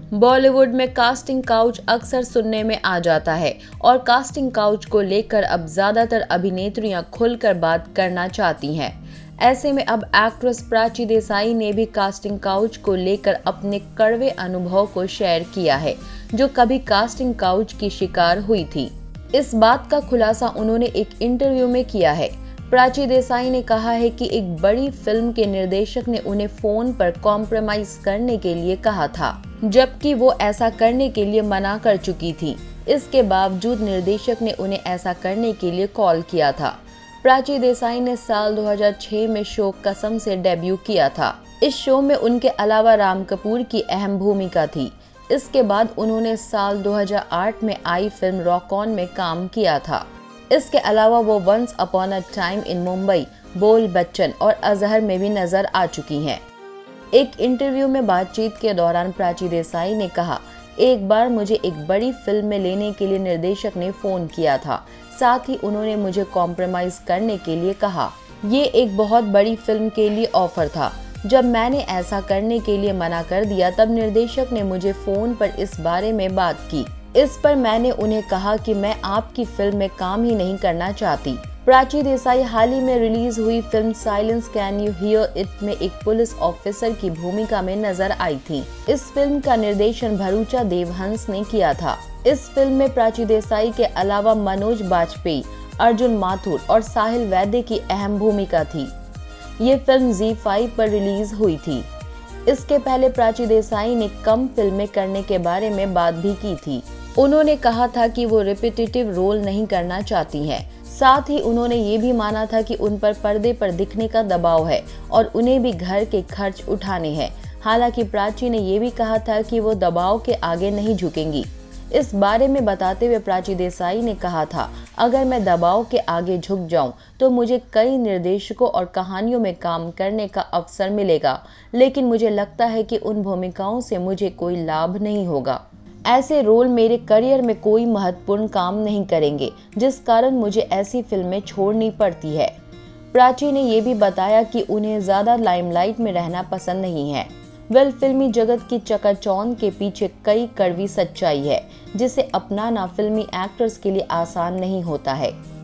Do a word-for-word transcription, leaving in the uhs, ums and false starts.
बॉलीवुड में casting couch अक्सर सुनने में आ जाता है और कास्टिंग काउच को लेकर अब ज्यादातर अभिनेत्रियां खुलकर बात करना चाहती हैं। ऐसे में अब एक्ट्रेस प्राची देसाई ने भी कास्टिंग काउच को लेकर अपने कड़वे अनुभव को शेयर किया है, जो कभी कास्टिंग काउच की शिकार हुई थी। इस बात का खुलासा उन्होंने एक इंटरव्यू में किया है। प्राची देसाई ने कहा है कि एक बड़ी फिल्म के निर्देशक ने उन्हें फोन पर कॉम्प्रोमाइज करने के लिए कहा था, जबकि वो ऐसा करने के लिए मना कर चुकी थी। इसके बावजूद निर्देशक ने उन्हें ऐसा करने के लिए कॉल किया था। प्राची देसाई ने साल दो हज़ार छह में शो कसम से डेब्यू किया था। इस शो में उनके अलावा राम कपूर की अहम भूमिका थी। इसके बाद उन्होंने साल दो हज़ार आठ में आई फिल्म रॉक ऑन में काम किया था। इसके अलावा वो once upon a time in Mumbai, Bol Bachchan और अजहर में भी नजर आ चुकी हैं। एक इंटरव्यू में बातचीत के दौरान प्राची देसाई ने कहा, एक बार मुझे एक बड़ी फिल्म में लेने के लिए निर्देशक ने फोन किया था, साथ ही उन्होंने मुझे कॉम्प्रोमाइज करने के लिए कहा। ये एक बहुत बड़ी फिल्म के लिए ऑफर था। जब मैंने ऐसा करने के लिए मना कर दिया, तब निर्देशक ने मुझे फोन पर इस बारे में बात की। इस पर मैंने उन्हें कहा कि मैं आपकी फिल्म में काम ही नहीं करना चाहती। प्राची देसाई हाल ही में रिलीज हुई film silence can you hear it में एक पुलिस ऑफिसर की भूमिका में नजर आई थी। इस फिल्म का निर्देशन भरूचा देवहंस ने किया था। इस फिल्म में प्राची देसाई के अलावा मनोज बाजपेयी, अर्जुन माथुर और साहिल वैद्य की अहम भूमिका थी। ये फिल्म ज़ी फाइव पर रिलीज हुई थी। इसके पहले प्राची देसाई ने कम फिल्में करने के बारे में बात भी की थी। उन्होंने कहा था कि वो रिपीटेटिव रोल नहीं करना चाहती हैं। साथ ही उन्होंने ये भी माना था कि उन पर पर्दे पर दिखने का दबाव है और उन्हें भी घर के खर्च उठाने हैं। हालांकि प्राची ने ये भी कहा था कि वो दबाव के आगे नहीं झुकेंगी। इस बारे में बताते हुए प्राची देसाई ने कहा था, अगर मैं दबाव के आगे झुक जाऊं तो मुझे कई निर्देशकों और कहानियों में काम करने का अवसर मिलेगा, लेकिन मुझे लगता है कि उन भूमिकाओं से मुझे कोई लाभ नहीं होगा। ऐसे रोल मेरे करियर में कोई महत्वपूर्ण काम नहीं करेंगे, जिस कारण मुझे ऐसी फिल्में छोड़नी पड़ती है। प्राची ने ये भी बताया कि उन्हें ज्यादा लाइमलाइट में रहना पसंद नहीं है। वेल, फिल्मी जगत की चकाचौंध के पीछे कई कड़वी सच्चाई है, जिसे अपनाना फिल्मी एक्टर्स के लिए आसान नहीं होता है।